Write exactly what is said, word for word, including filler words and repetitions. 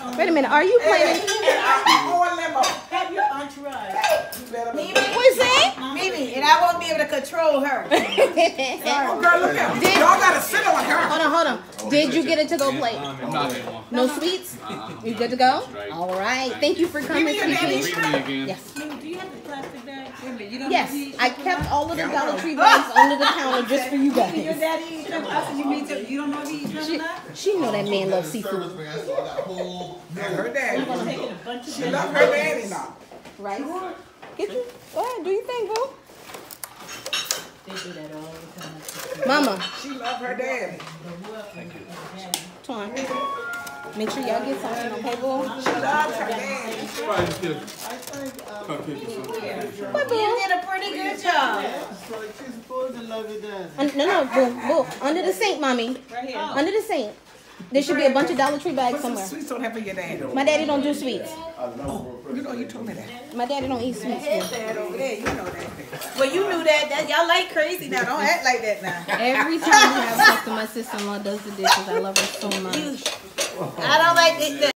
Wait a minute, are you planning? Have your entourage. What's that? Mimi, and I won't be able to control her. Oh, girl, look at her. Y'all gotta sit on her. Hold on, hold on. Did you get a to-go plate? I'm not getting one. No sweets? You good to go? All right. Thank you for coming, Give me your Sweetie. daddy's Wait me again. Yes. Mimi, do you have the plastic bag? Wait a minute, you don't Yes, need I kept all of the Dollar Tree bags under the counter just for you Mimi, your guys. daddy eats shrimp. I said you need to. You don't know if he eats shrimp or She, not? she know that man loves seafood, Her daddy. I'm taking a bunch of She love her daddy now. right? Get you. Go ahead, do your thing, boo. They do that all the time. Mama, She love her daddy. Twan. Make sure y'all get something, okay, boo? She loves her daddy. Probably just get a cupcake or something. What, boo? You did a pretty good job. Un- no, no, boo, boo. Under the sink, mommy. Right here. Under the sink. There should be a bunch of Dollar Tree bags Put some somewhere. sweets on her for your daddy. My daddy don't do sweets. You know you told me that. My daddy don't eat sweets. boo. Dad over there, you know that. Well, you knew that. That y'all like crazy now. Don't act like that now. Every time we have sex with my sister-in-law does the dishes. I love her so much. I don't like it.